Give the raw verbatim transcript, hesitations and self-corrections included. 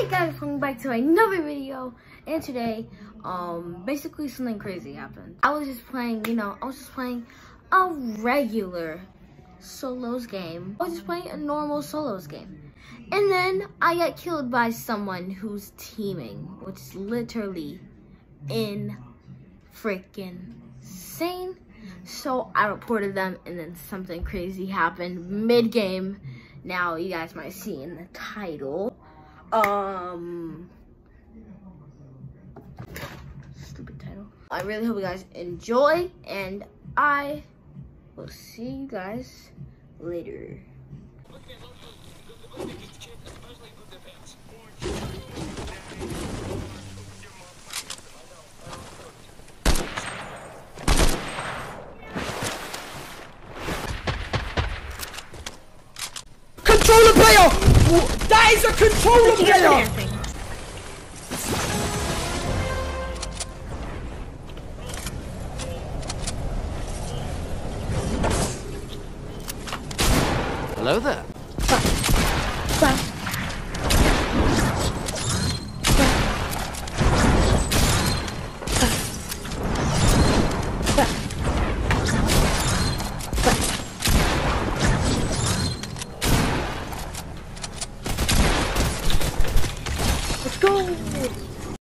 Hey guys, welcome back to another video. And today, um, basically something crazy happened. I was just playing, you know, I was just playing a regular solos game. I was just playing a normal solos game. And then I got killed by someone who's teaming, which is literally in freaking insane. So I reported them, and then something crazy happened mid-game. Now you guys might see in the title. Um, stupid title. I really hope you guys enjoy, and I will see you guys later. Controller player! That is a controller player! Hello there. Bye.